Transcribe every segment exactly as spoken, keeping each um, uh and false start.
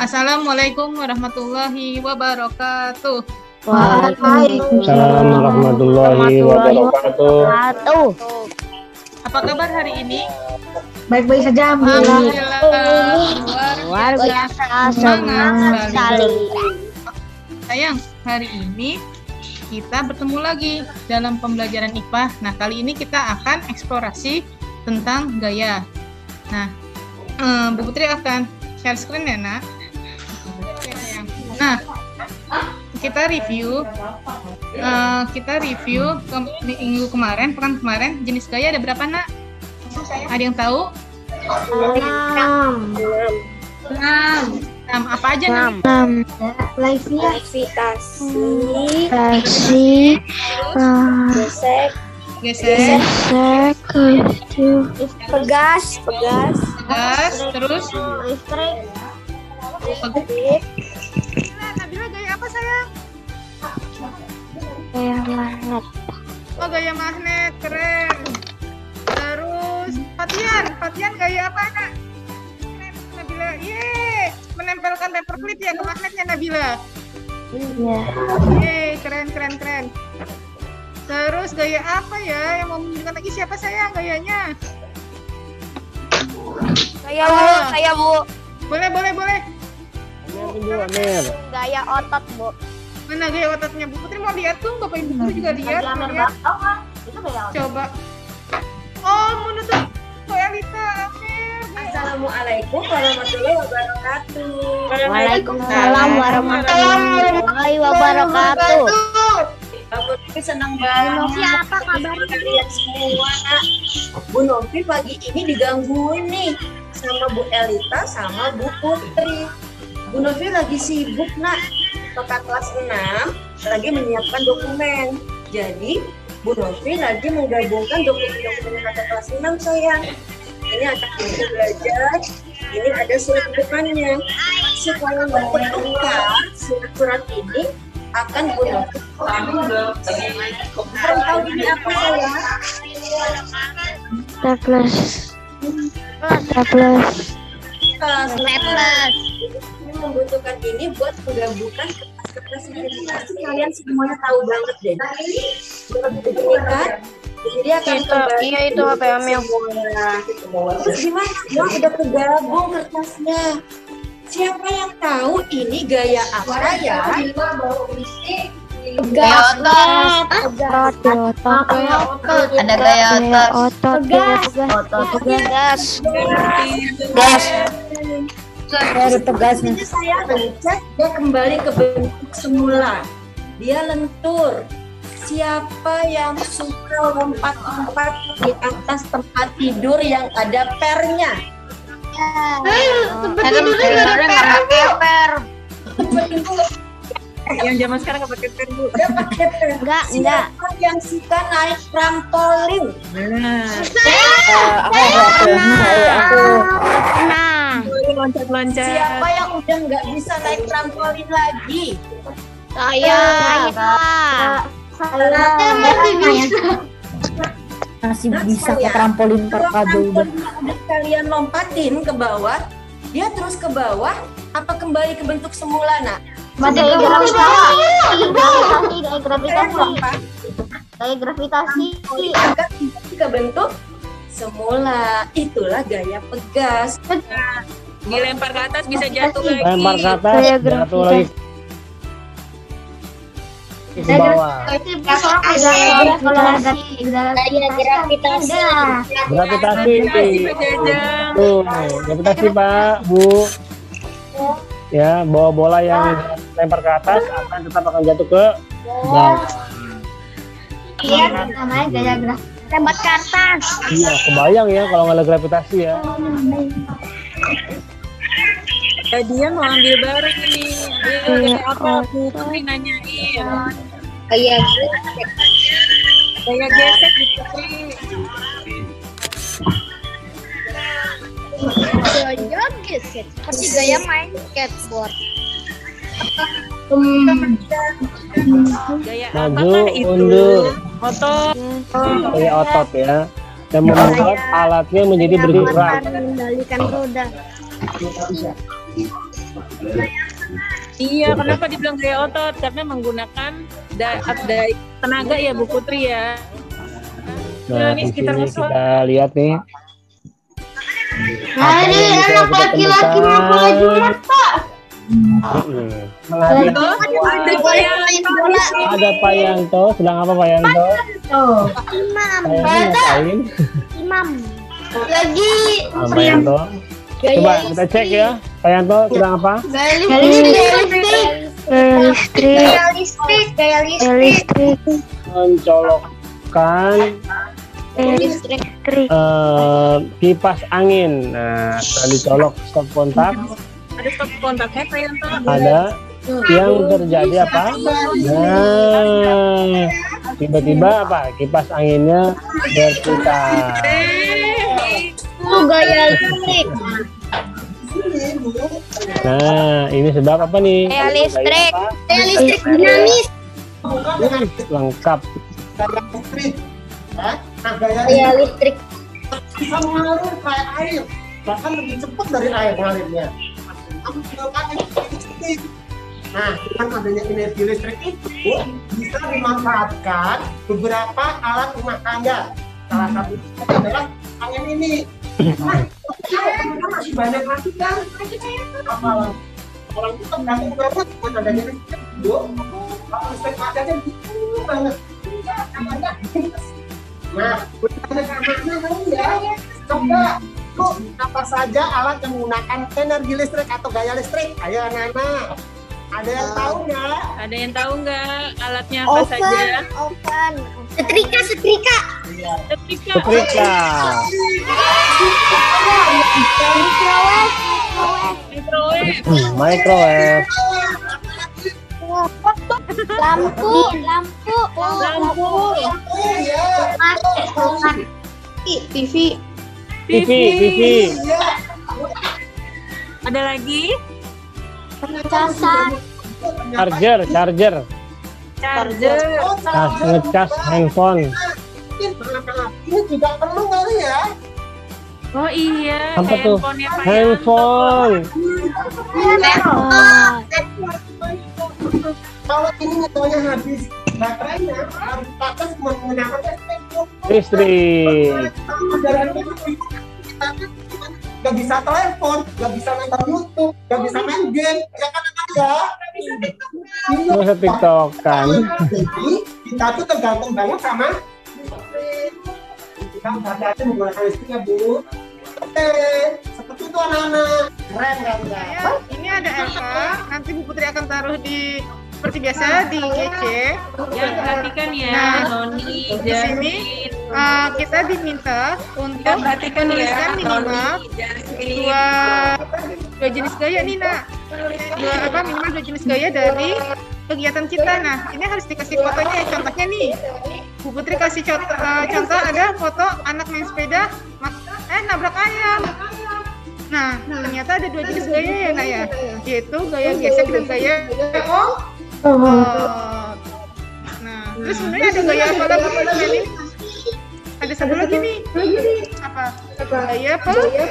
Assalamualaikum warahmatullahi wabarakatuh. Waalaikumsalam warahmatullahi wabarakatuh. Apa kabar hari ini? Baik-baik saja, Alhamdulillah. Luar biasa, semangat sekali. Sayang, hari ini kita bertemu lagi dalam pembelajaran I P A. Nah, kali ini kita akan eksplorasi tentang gaya. Nah, eh, Bu Putri akan share screen ya, Nak. Nah, kita review, uh, kita review ke minggu kemarin, pekan kemarin, jenis gaya ada berapa, Nak? Ada yang tahu? Enam. Enam. Enam apa aja, Nak? Enam. Levitasi. Levitasi. Gesek. Gesek. Gesek. Pegas. Pegas. Pegas. Terus? Listrik. Listrik. Nabila gaya apa, sayang? Gaya magnet. Oh, gaya magnet, keren. Terus Fatian, Fatian gaya apa, Nak? Nabila, yeay, menempelkan paperclip ya ke magnetnya, Nabila. Iya. Yeay, keren, keren, keren. Terus gaya apa ya yang mau menunjukkan lagi, siapa sayang gayanya? Saya Bu, saya Bu. Boleh, boleh, boleh. Gaya otot Bu. Mana gaya ototnya? Bu Putri mau lihat tuh, Bapak Ibu Guru juga lihat. lihat. Itu gaya otot. Coba. Oh, menutup Bu Elita. Amir. Assalamualaikum warahmatullahi wabarakatuh. Waalaikumsalam warahmatullahi wabarakatuh. Bu Novi senang banget. Siapa kabar kalian semua? Bu Novi pagi ini digangguin nih sama Bu Elita sama Bu Putri. Bu Novi lagi sibuk, Nak. Kakak kelas enam lagi menyiapkan dokumen. Jadi Bu Novi lagi menggabungkan dokumen-dokumen kakak kelas enam, sayang. Ini akan kita belajar. Ini ada surat depannya. Supaya memperlengkap surat-surat ini akan Bu Novi. Kalian tahu ini apa, sayang? Tablet. Tablet. Tablet. Ini membutuhkan ini buat menggabungkan kertas-kertas identifikasi. Kalian semuanya tahu banget deh. Ini kan? Jadi akan kembali. Iya itu H P Amel. Terus gimana? Wah, udah kegabung kertasnya. Siapa yang tahu ini gaya apa ya? Gaya otot. Otot. Ada gaya otot. Otot. Gas. Gas. Dari tegasnya saya cek dia kembali ke bentuk semula. Dia lentur. Siapa yang suka lompat-lompat di atas tempat tidur yang ada pernya? Tempat tidurnya nggak ada per. Yang zaman sekarang nggak pakai pen, Bu. Dia pakai per. Enggak, enggak. Siapa yang suka naik trampolin? Nah, Aku aku aku. Nah. loncat-loncat. Siapa yang udah nggak bisa naik trampolin lagi? Saya. Saya. Masih bisa ke trampolin terkado udah. Udah kalian lompatin ke bawah, dia terus ke bawah, apa kembali ke bentuk semula, Nak? Masih ke gravitasi. Gravitasi, gaya gravitasi. Gaya gravitasi. Ke bentuk semula. Itulah gaya pegas. Dilempar ke atas bisa jatuh lagi. Lempar ke atas, Gaya jatuh lagi ke bawah. Gaya gravitasi. Gravitasi. Jajang. Tuh, gravitasi Pak, Bu. Ya, bawa bola yang lempar ke atas akan tetap akan jatuh ke bawah. Iya, namanya gaya gravitasi. Tempat kertas. Iya, kebayang ya kalau nggak ada gravitasi ya. Ya, dia mau ambil bareng nih. Dia gaya apa? Bu Putri nanyain. Kayak Gaya gesek Bu Putri. Gaya gesek. Seperti gaya main skateboard. Gaya Maju, apakah itu? mundur. Otot. Kayak otot ya. Dan membuat alatnya menjadi bergerak. Mengendalikan roda. Iya, kenapa dibilang gaya otot? Karena menggunakan da daya tenaga ya Bu Putri ya. Nah, ini di sekitar sini musola. kita lihat nih. Hari anak laki-laki mampu laju mata. Menghadiri Ada gaya ada Pak Yanto, sedang apa Pak Yanto? Imam. Kayaknya ngapain? Imam. Lagi Ah, Pak Yanto. Coba kita cek ya, Pak Yanto sedang apa? gaya listrik. Gaya listrik. Gaya listrik. Gaya listrik. Mencolokkan Gaya listrik. eh, kipas angin. Nah, setelah dicolok stop kontak, ada stop kontaknya Pak Yanto. ada yang terjadi apa? Nah, tiba-tiba apa? Kipas anginnya berputar. Itu gaya listrik. Nah, ini sebab apa nih? Gaya listrik. Apa? Gaya listrik dinamis. Wih, lengkap. Gaya listrik. Bisa mengalir kayak air, bahkan lebih cepat dari air mengalirnya. Nah, dengan adanya energi listrik itu bisa dimanfaatkan beberapa alat rumah tangga. Salah satu adalah angin ini. Nah, kita masih banyak lagi kan? Apa orang itu tergantung banget dengan adanya listrik. Kalau listrik padanya gitu banget. Nah, bertanya karena ya, coba lu apa saja alat yang menggunakan energi listrik atau gaya listrik? Ayo anak-anak, ada yang tahu nggak? Ada yang tahu nggak alatnya apa saja? Oven. Setrika, setrika. Setrika. Setrika, Microwave. microwave, Lampu, lampu, Lampu. T V. T V, T V, Ada lagi? Casan. charger, charger, Charger. cas ngecas handphone. Ini juga perlu kali ya? Oh iya, Apa tuh? handphonenya Pak Yanto. Handphone. Kalau ini metodenya habis baterainya, harus pakai cuma menggunakan listrik. Listrik. Gak bisa telepon, gak bisa nonton YouTube, gak bisa main game, ya kan anak ya? Nggak usah tiktokan. Jadi kita tuh tergantung banget sama listrik. Kita hati-hati menggunakan listrik ya Bu. Oke, seperti itu anak-anak. Keren kan ya? Ya, ini ada Eva, nanti Bu Putri akan taruh di seperti biasa di G C. Ya, perhatikan ya, Nah, Noni, di sini uh, kita diminta untuk perhatikan menuliskan ya, minimal Noni, Jasmine. dua dua jenis gaya nih nak, dua apa minimal dua jenis gaya dari kegiatan kita. Nah, ini harus dikasih fotonya. Contohnya nih, Bu Putri kasih contoh, uh, contoh ada foto anak main sepeda, mak- eh nabrak ayam. Nah, ternyata ada dua jenis gaya ya nak ya, yaitu gaya gesek dan gaya oh. Oh. Nah, terus sebenarnya ada gaya apa lagi nih? Ada satu lagi nih. Apa? Gaya apa?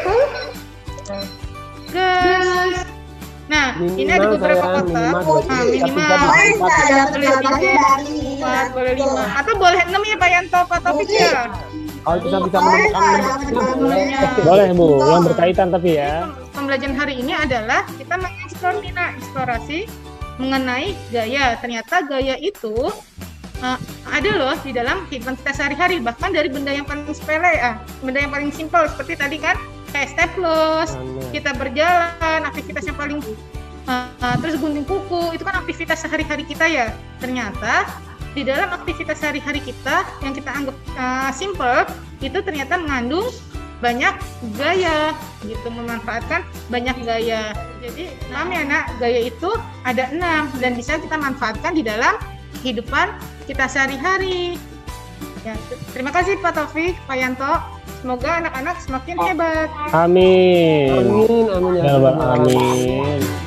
Gas. Nah, ini ada Minimal beberapa sayang, kotak. minimal Nah, dua. minimal Tapi boleh tiga, empat, boleh lima, atau boleh enam ya Pak Yanto, Pak Taufik ya. Kalau bisa bisa menemukan boleh. Boleh Bu, yang berkaitan tapi ya. Pembelajaran hari ini adalah kita mengeksplor nih nak, eksplorasi mengenai gaya. Ternyata gaya itu uh, ada loh di dalam kehidupan kita sehari-hari, bahkan dari benda yang paling sepele, ah, benda yang paling simpel seperti tadi kan, kayak staples, kita berjalan, aktivitas yang paling uh, uh, terus gunting kuku, itu kan aktivitas sehari-hari kita ya. Ternyata di dalam aktivitas sehari-hari kita yang kita anggap uh, simple itu ternyata mengandung banyak gaya gitu, memanfaatkan banyak gaya. Jadi paham ya nak, gaya itu ada enam dan bisa kita manfaatkan di dalam kehidupan kita sehari-hari ya. Terima kasih Pak Taufik, Pak Yanto, semoga anak-anak semakin hebat. Amin. Amin, amin ya. Ya, Pak, amin.